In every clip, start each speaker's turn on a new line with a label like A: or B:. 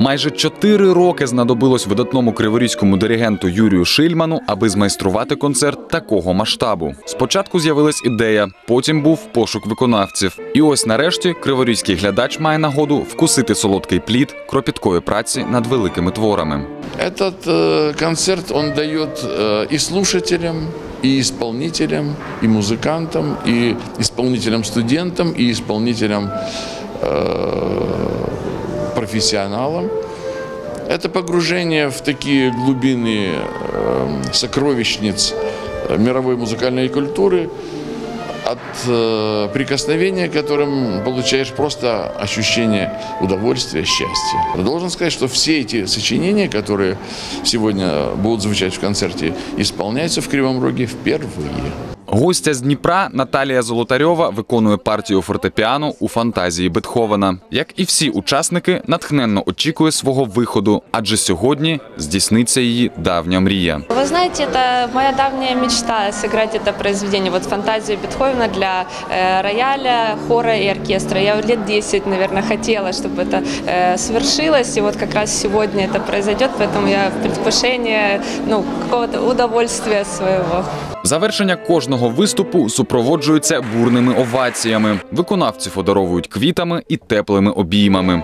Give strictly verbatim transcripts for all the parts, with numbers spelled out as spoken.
A: Майже чотири роки знадобилось видатному криворізькому диригенту Юрію Шильману, аби змайструвати концерт такого масштабу. Спочатку з'явилась ідея, потім був пошук виконавців. І ось нарешті криворізький глядач має нагоду вкусити солодкий плід кропіткої праці над великими творами.
B: Этот э, концерт, он дает э, и слушателям, и исполнителям, и музыкантам, и исполнителям-студентам, и исполнителям э, профессионалам. Это погружение в такие глубины э, сокровищниц мировой музыкальной культуры, от э, прикосновения к которым получаешь просто ощущение удовольствия, счастья. Должен сказать, что все эти сочинения, которые сегодня будут звучать в концерте, исполняются в Кривом Роге впервые.
A: Гостя з Дніпра Наталія Золотарьова виконує партію фортепіано у фантазії Бетховена. Як і всі учасники, натхненно очікує свого виходу, адже сьогодні здійсниться її давня мрія.
C: Ви знаєте, це моя давня мечта – зіграти це произведення, вот фантазію Бетховена для рояля, хора і оркестра. Я лет десять, наверное, хотела, чтобы это свершилось, и вот как раз сегодня это произойдет, поэтому я в предвкушении, ну, какого-то удовольствия своего.
A: Завершення кожного виступу супроводжується бурними оваціями. Виконавців одаровують квітами і теплими обіймами.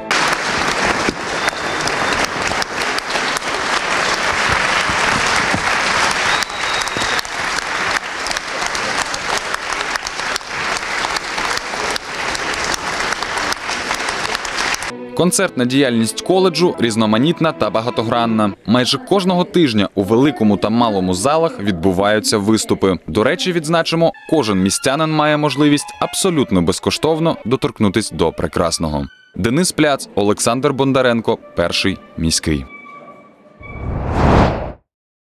A: Концертна діяльність коледжу різноманітна та багатогранна. Майже кожного тижня у великому та малому залах відбуваються виступи. До речі, відзначимо, кожен містянин має можливість абсолютно безкоштовно доторкнутись до прекрасного. Денис Пляц, Олександр Бондаренко, Перший міський.